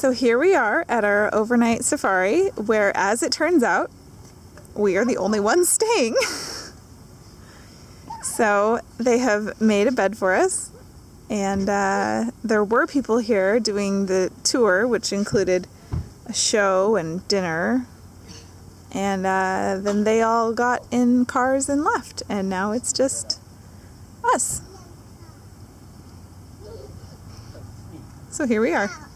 So here we are at our overnight safari, where, as it turns out, we are the only ones staying. So they have made a bed for us, and there were people here doing the tour, which included a show and dinner, and then they all got in cars and left, and now it's just us. So here we are.